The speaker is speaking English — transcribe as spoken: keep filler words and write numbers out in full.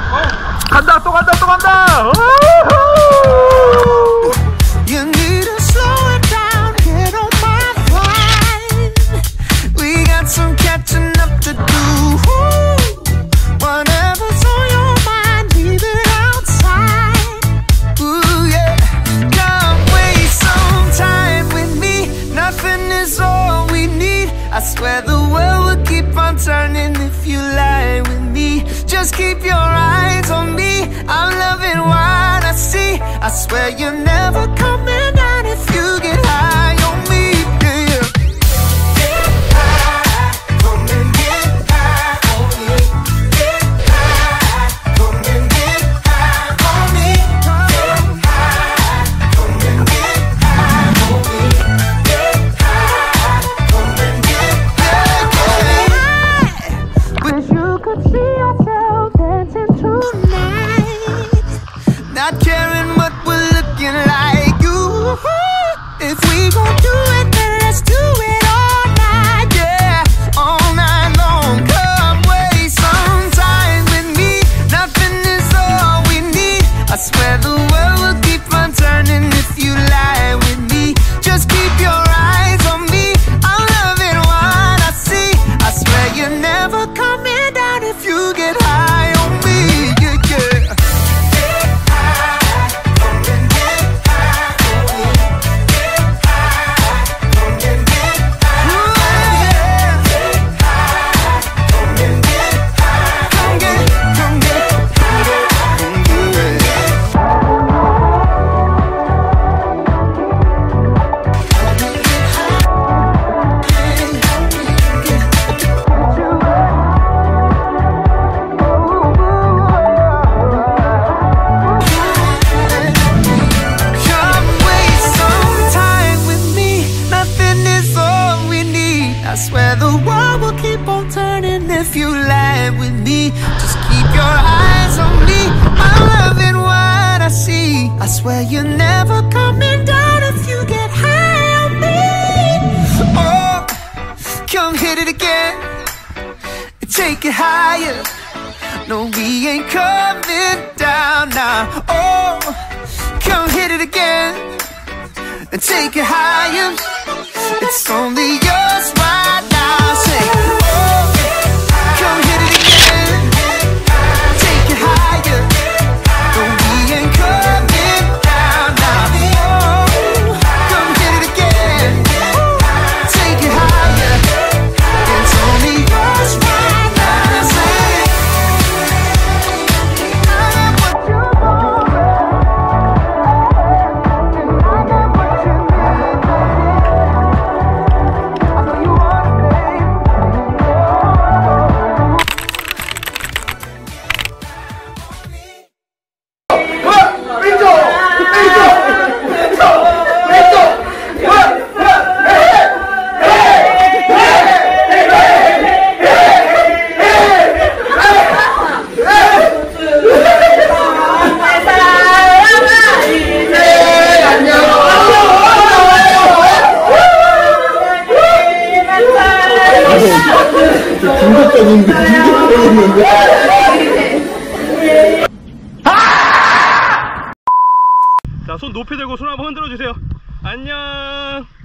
간다 또 간다 또 간다. You need to slow it down, get on my line. We got some catching up to do. Whatever's on your mind, leave it outside. Ooh yeah, come waste some time with me. Nothing is all we need. I swear the world will keep on turning if you lie with me. Just keep your eyes on me. I'm loving what I see. I swear you're never coming down if you get high on me. Yeah. Get high, come and get high on me. Get high, come and get high on me. Get high, come and get high on me. Get high, come and get high on me. Wish you could see yourself dancing tonight, not caring what we're looking like. Ooh, if we gon' do it, then let's do it all night. Yeah, all night long. Come waste some time with me. Nothing is all we need. I swear the world will keep on turning if you lie with me. Just keep your eyes on me. I'm loving what I see. I swear you're never coming down if you get high on me. Yeah, yeah. Get high, come and get high on me. Get high, come and get high on me. Get high, come and get high. Come get, come get high. Come get, come waste some time with me. Nothing is all we need. I swear the world will keep on turning if you lie with me. Just keep your eyes on me. I'm loving what I see. I swear you're never coming down if you get high on me. Oh, come hit it again and take it higher. No, we ain't coming down now. Oh, come hit it again and take it higher. It's only yours right now. Say, oh, come hit it again, take it higher. No, we ain't coming down now. Oh, come hit it again, take it higher. It's only yours right now. Say, I got what you want, and I got what you need, baby. I know you want it, baby. 자, 손 높이 들고 손 한번 흔들어 주세요. 안녕.